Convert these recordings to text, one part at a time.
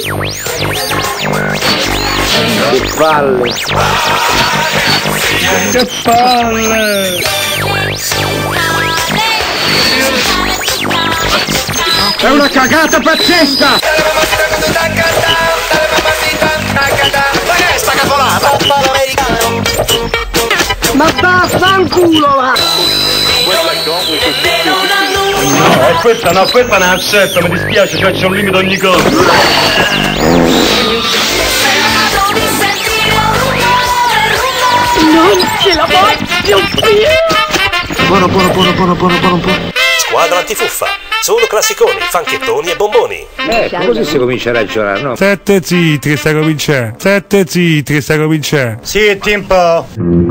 Che palle! Che palle! È una cagata pazzesca! Ma che è sta cavolata? Ma vaffanculo va! No, questa non accetto, mi dispiace, cioè c'è un limite ogni cosa. Non ce la voglio più! Buono. Squadra antifuffa, solo classiconi, fanchettoni e bomboni. Così si comincia a ragionare, no? Sette zitti, sta cominciando. Sì, tempo.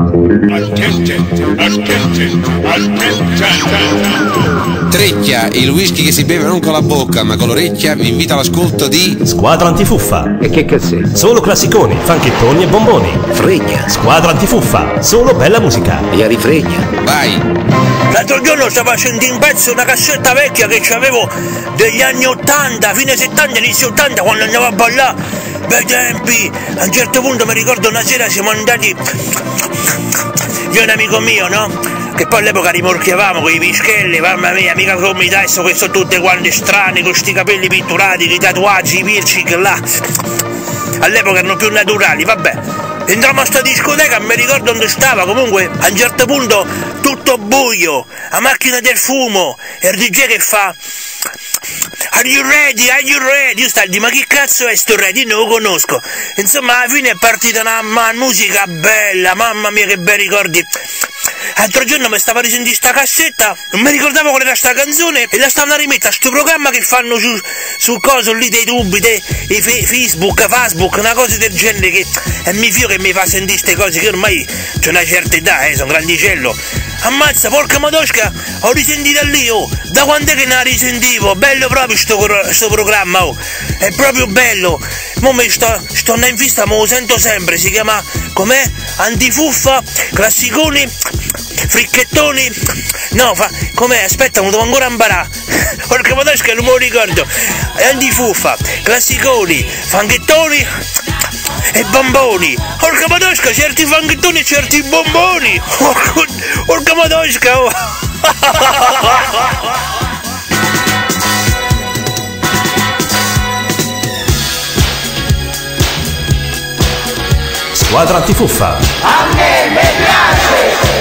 Trecchia, il whisky che si beve non con la bocca ma con l'orecchia, vi invita all'ascolto di Squadra antifuffa, E che cazzetto? solo classiconi, fanchettoni e bomboni. Fregna! Squadra antifuffa, solo bella musica. E a rifregna! Vai! L'altro giorno stavo facendo in pezzo una cassetta vecchia che c'avevo degli anni 80, fine 70, inizio 80, quando andavo a ballare. Bei tempi! A un certo punto mi ricordo una sera siamo andati io e un amico mio, no? Che poi all'epoca rimorchiavamo con i pischelli, mamma mia, mica come adesso che sono tutte quante strane, con sti capelli pitturati, i tatuaggi, i piercing là. All'epoca erano più naturali, vabbè. Entrammo a sta discoteca, non mi ricordo dove stava, comunque a un certo punto tutto buio, a macchina del fumo, e il DJ che fa Are you ready? Io stavo a dire, ma che cazzo è sto ready? Io non lo conosco. Insomma, alla fine è partita una musica bella, mamma mia che bei ricordi. L'altro giorno mi stavo a risentire sta cassetta, non mi ricordavo qual era sta canzone, e la stavano a rimettere a sto programma che fanno sul coso lì dei tubi, Facebook, una cosa del genere, che è mio figlio che mi fa sentire ste cose, che ormai c'ho una certa età, sono grandicello. Ammazza, porca madosca, ho risentito lì, oh, da quando è che ne la risentivo, bello proprio sto programma, oh, è proprio bello. Mo mi sto andando in fissa, me lo sento sempre, si chiama, com'è? Antifuffa, classiconi, fricchettoni, no, com'è? Aspetta, mi devo ancora imparare, porca madosca, non me lo ricordo, antifuffa, classiconi, fanchettoni e bomboni. Porca madosca, certi fanchettoni e certi bomboni. Porca madosca, oh. Squadra antifuffa. A me piace!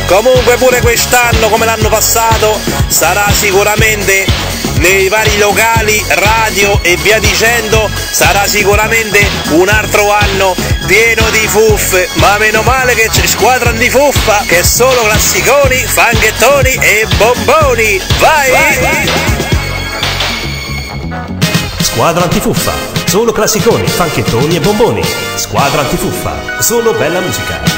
Comunque pure quest'anno, come l'anno passato, sarà sicuramente nei vari locali, radio e via dicendo, sarà sicuramente un altro anno pieno di fuffe, ma meno male che c'è Squadra Antifuffa, che è solo classiconi, fanchettoni e bomboni. Vai! Squadra Antifuffa, solo classiconi, fanchettoni e bomboni. Squadra Antifuffa, solo bella musica.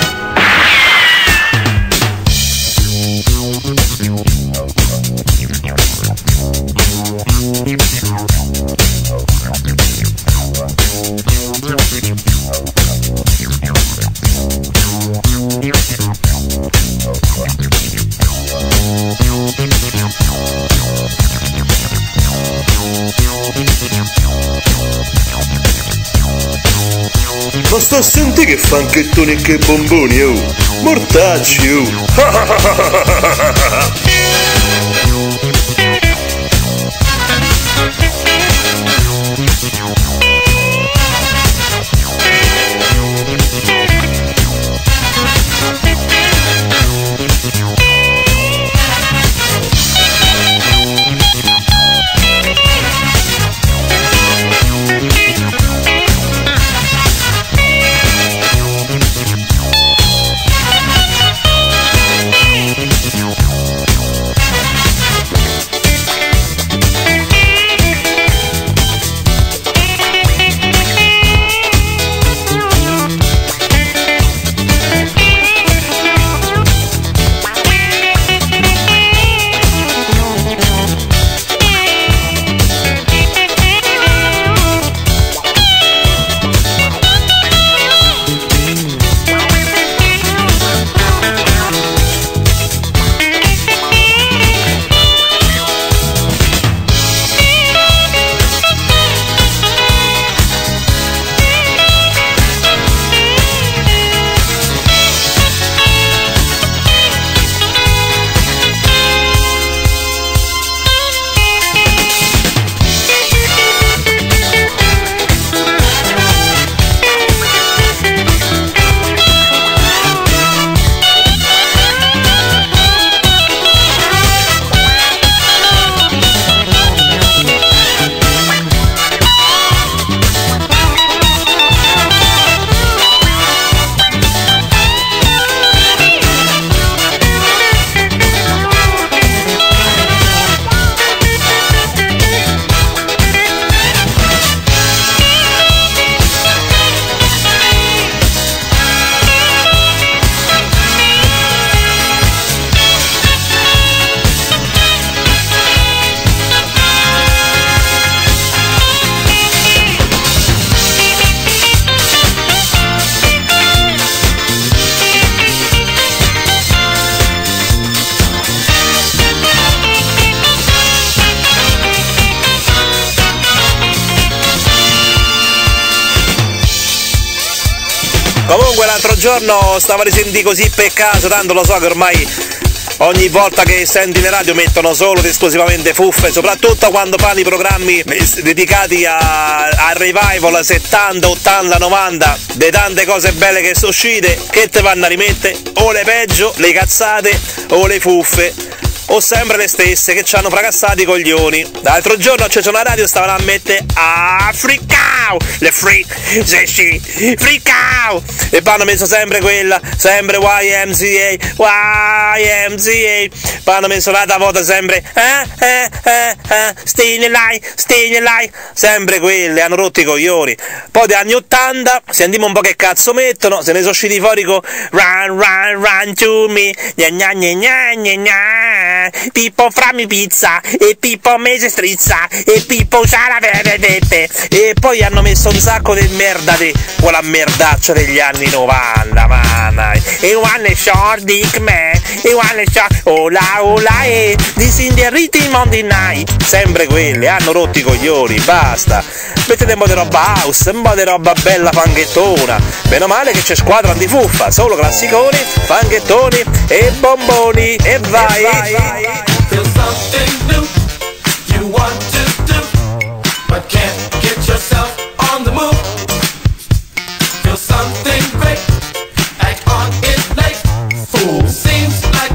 Ma sto a sentire che fanchettoni e che bomboni, oh! Mortacci, oh! Comunque l'altro giorno stavo a risentire così per caso, tanto lo so che ormai ogni volta che senti le radio mettono solo ed esclusivamente fuffe, soprattutto quando fanno i programmi dedicati al revival 70, 80, 90, di tante cose belle che sono uscite, che te vanno a rimettere o le peggio, le cazzate o le fuffe, o sempre le stesse che ci hanno fracassato i coglioni. L'altro giorno c'è una radio, stavano a mettere Africao, le free, sì, Fricao, e poi hanno messo sempre quella, sempre YMCA, poi hanno messo l'altra volta sempre Stay Alive, sempre quelle, hanno rotto i coglioni. Poi degli anni 80 sentiamo un po' che cazzo mettono, se ne sono usciti fuori con Run to me, gna gna gna gna gna, Pippo frammi pizza, e Pippo mese strizza, e Pippo usara pepe, e poi hanno messo un sacco di merda di quella merdaccia degli anni 90, mamma. E one short dick man, e one short ola e this in the rhythm on the night, sempre quelle, hanno rotto i coglioni, basta. Mettete un po' di roba house, un po' di roba bella fanchettona. Meno male che c'è Squadra Antifuffa, solo classiconi, fanchettoni e bomboni, e vai. Feel something new you want to do, but can't get yourself on the move. Feel something great, act on it late. Fool seems like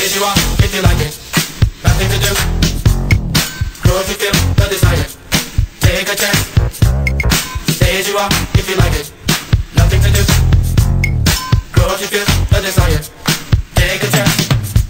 as you are, if you like it. Nothing to do. Grow if you feel the desire. Take a chance. Stay as you are, if you like it. Nothing to do. Grow if you feel the desire. Take a chance.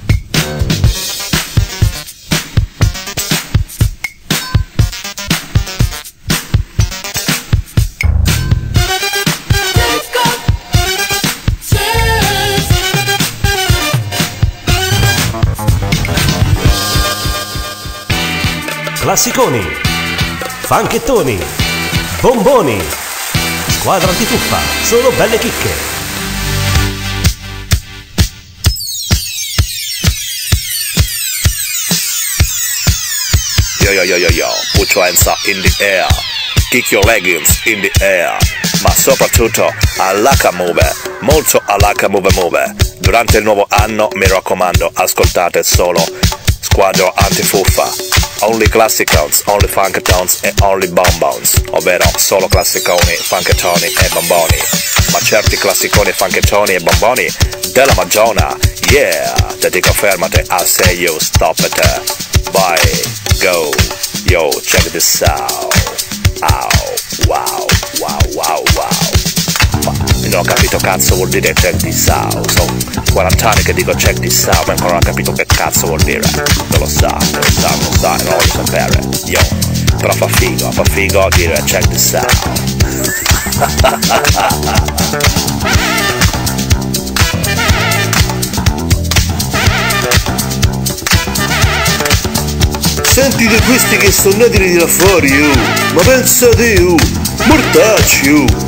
Classiconi, fanchettoni, bomboni, squadra antifuffa, solo belle chicche. Yo, put your hands up in the air, kick your leggings in the air, ma soprattutto all'H Move, molto all'H Move. Durante il nuovo anno mi raccomando, ascoltate solo Squadra Antifuffa, only classicons, only funketons e only bonbons, ovvero solo classiconi, funketoni e bomboni, ma certi classiconi, funketoni e bomboni della Magiona, yeah, te dico fermate, I say you stop it, bye, go, yo, check this out, wow, ma non ho capito cazzo vuol dire check this out, sono 40 anni che dico check this out ma ancora non ho capito che cazzo vuol dire, non lo sa, non voglio sapere, yo, però fa figo dire check this out. Sentite questi che sono nati di là fuori, ma pensate, mortacci,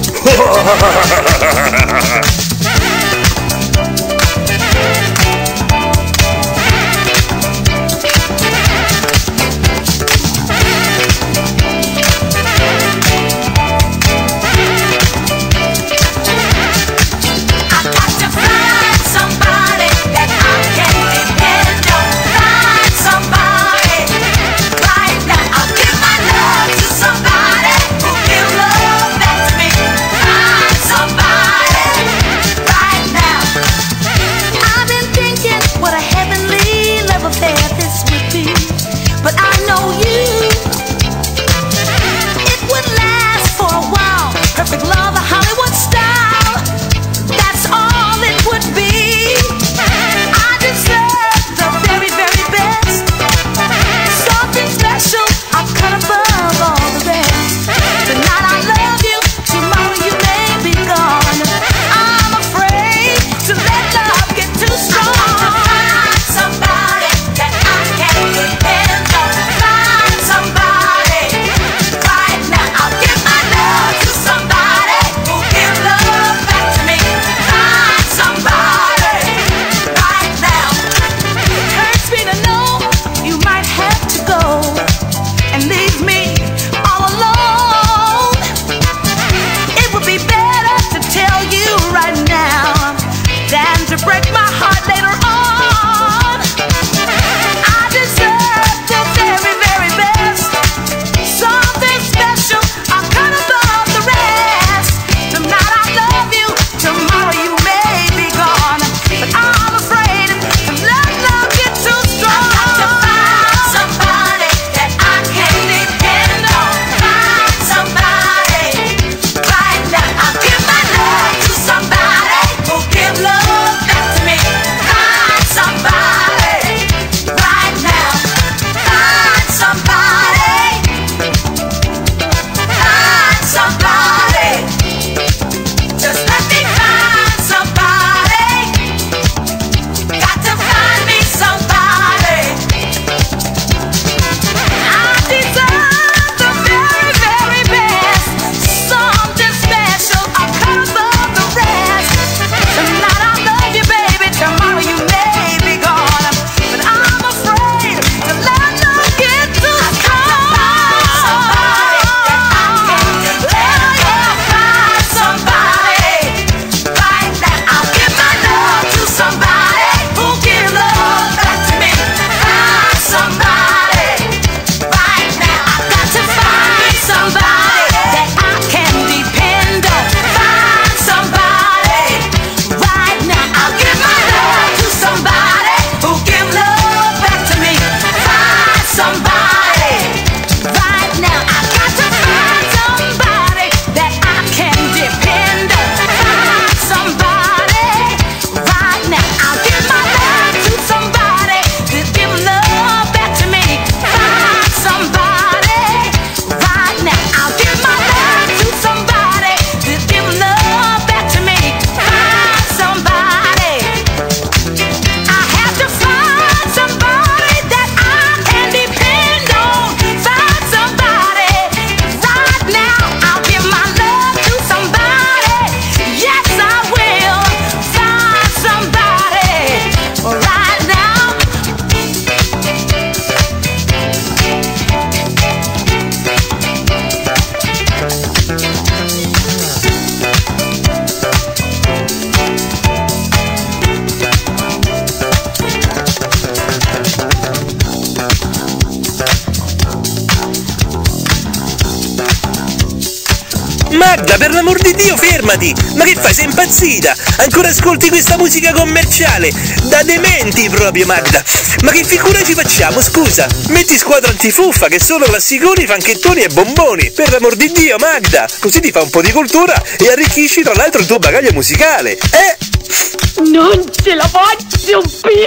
Magda, per l'amor di Dio, fermati! Ma che fai, sei impazzita? Ancora ascolti questa musica commerciale? Da dementi proprio, Magda! Ma che figura ci facciamo, scusa? Metti Squadra Antifuffa, che sono classiconi, fanchettoni e bomboni! Per l'amor di Dio, Magda! Così ti fa un po' di cultura e arricchisci tra l'altro il tuo bagaglio musicale, Non ce la faccio più!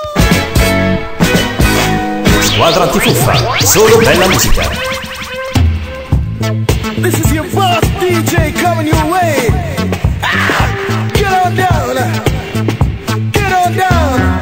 Squadra Antifuffa, solo bella musica. This is your boss DJ coming your way. Get on down. Get on down.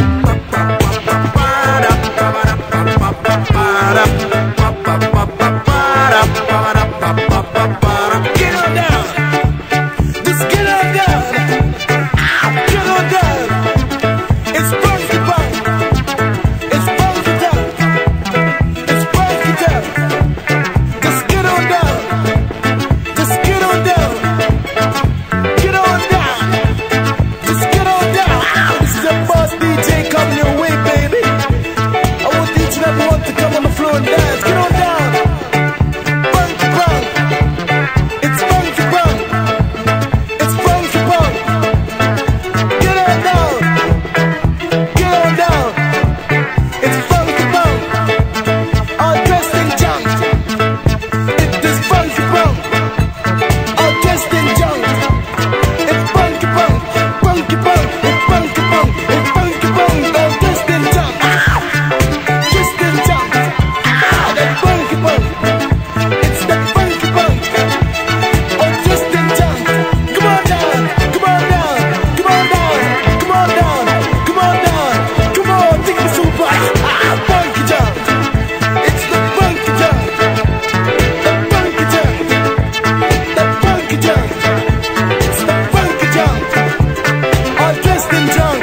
Get on down. Just get on down. Get on down. It's funky funk. It's funky funk. It's funky funk. Just get on down. Just get on down. Get on down. Just get on down. This is your boss DJ coming your way, baby. I want each and every one to come on the floor and dance. Get on down. Funky funk. It's funky funk. It's funky funk. Get on down. Get on down. It's funky funk. All dressed in junk. It is funky funk. All dressed in junk. It's funky funk. Funky funk. It's funky funk. It's funky funk. All dressed in junk. Dressed in junk. That funky funk. It's that funky funk. All dressed in junk. Come on down. Come on down. Come on down. Come on down. Come on down. Come on. Take the super. Funky junk. It's the funky junk. That funky junk. That funky junk. It's the funky junk. All dressed in junk.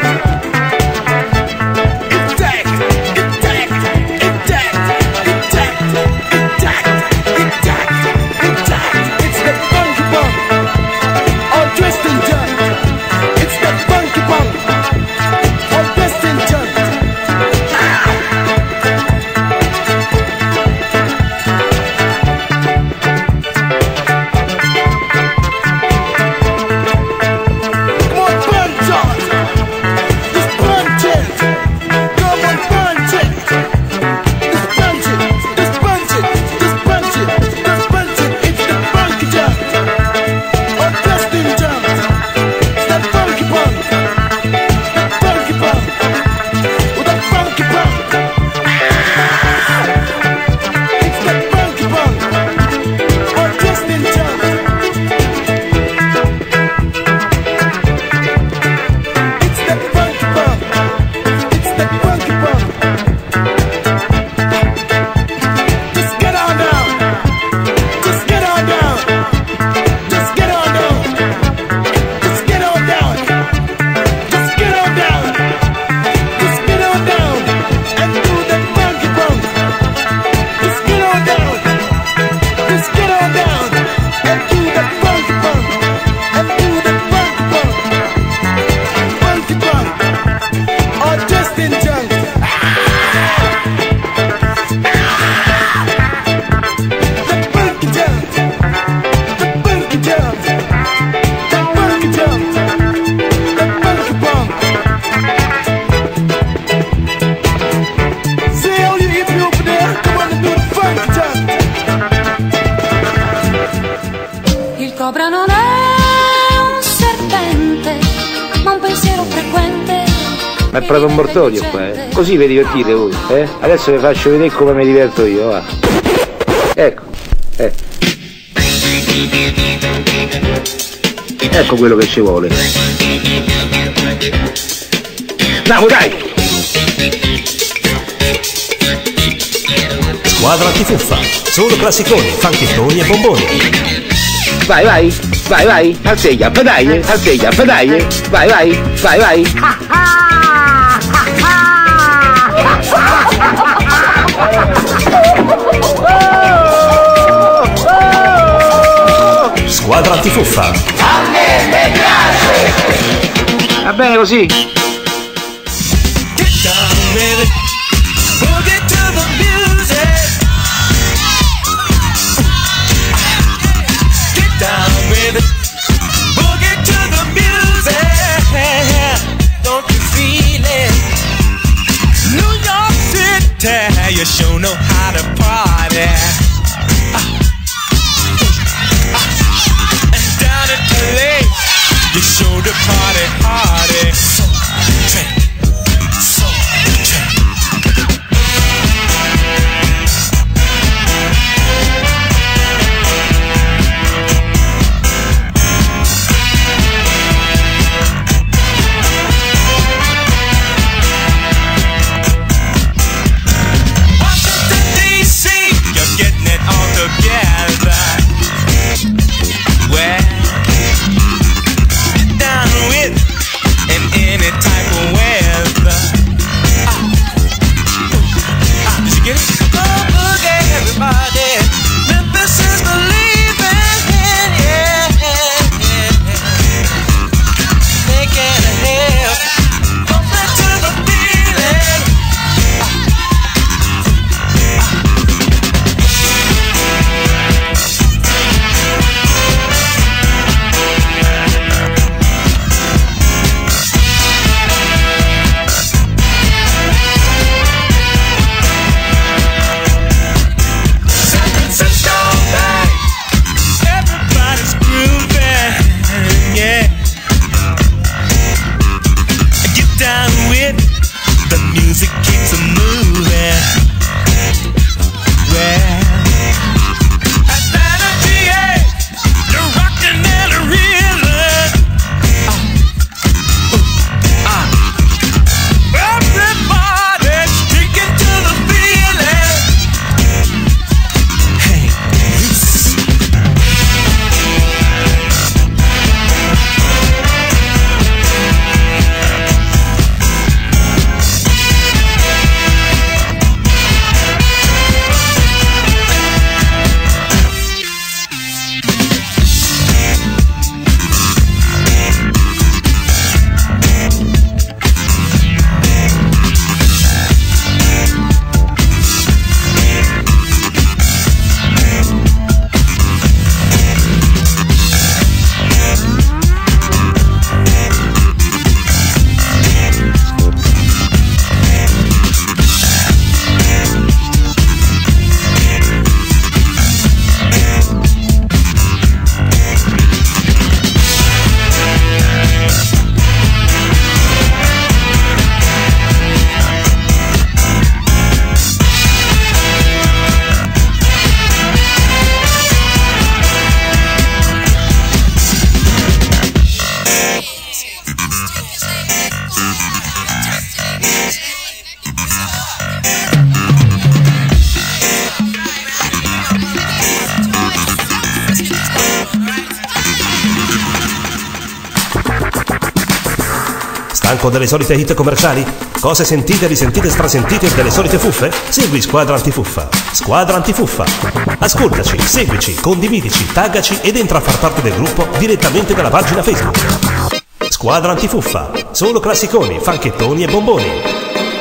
Intact. Intact. Intact. Intact. Intact. Intact. Intact. It's that funky punk. All dressed in junk. It's that funky punk. All dressed in junk. Come on, punch on. Just punch it. Come on, punch it. Just punch it. Just punch it. Just punch it. Just punch it. It's the funky junk. All dressed in junk. It's that funky punk. That funky punk. With that funky punk. It's that funky punk. All dressed in junk. It's that funky punk. It's that funky punk. Just get on down. Just get on down. Just get on down. Just get on down. Just get on down. Just get on down. And do that funky punk. Just get on down. Just get on down. And do that funky punk. And do that funky punk. Funky punk. All dressed in junk. The funky junk. The funky junk. The funky junk. The funky punk. Say all you hippie over there, come on and do the funky junk. Il cobra non è un serpente, ma un pensiero frequente. Ma è proprio un mortorio qua, eh? Così vi divertite voi, eh? Adesso vi faccio vedere come mi diverto io, va. Ecco, ecco quello che ci vuole. Andiamo, dai! Squadra Antifuffa, solo classiconi, fanchettoni e bomboni. Vai, vai, vai, vai, alzeglia, pedaglie, alzeglia, pedaglie, vai, vai, vai, vai. Squadra Antifuffa. A me piace. Va bene così? Get down, baby. Boogie to the music. Get down. tell you sure know how to party. And down at the lake, you show the party hardy. So drink, so drink. Stanco delle solite hit commerciali? Cose sentite, risentite, strasentite delle solite fuffe? Segui Squadra Antifuffa. Squadra Antifuffa. Ascoltaci, seguici, condividici, taggaci ed entra a far parte del gruppo direttamente dalla pagina Facebook. Squadra Antifuffa. Solo classiconi, fanchettoni e bomboni.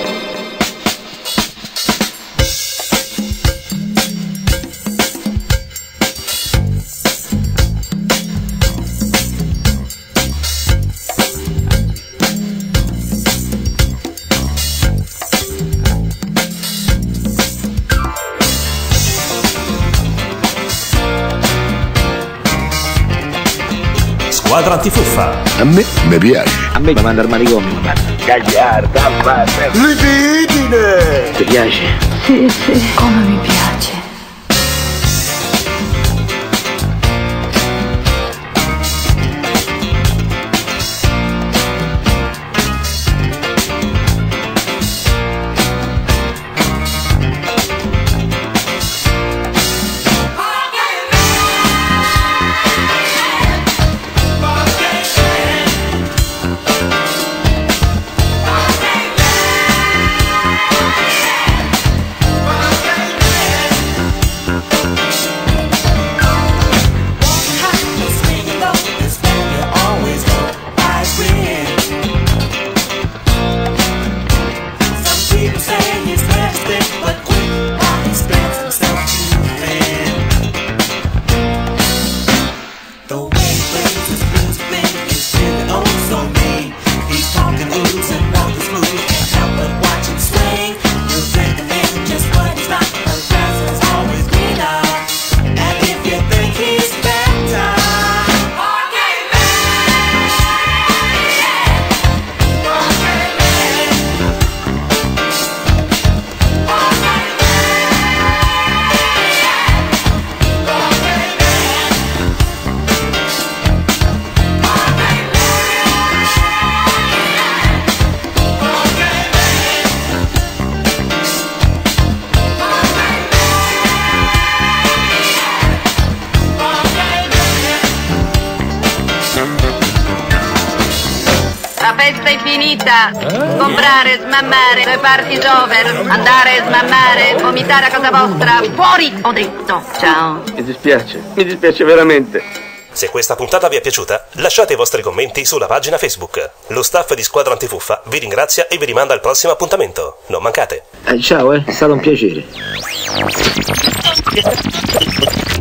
Squadra Antifuffa. A me mi piace. A me mi manda al manicomio. Gagliarda, libidine. Ti piace? Sì, sì, come mi piace. La festa è finita. Comprare, smammare, 2 parti over, andare a smammare, vomitare a casa vostra. Fuori, ho detto. Ciao. Mi dispiace veramente. Se questa puntata vi è piaciuta, lasciate i vostri commenti sulla pagina Facebook. Lo staff di Squadra Antifuffa vi ringrazia e vi rimanda al prossimo appuntamento. Non mancate. Ciao, è stato un piacere.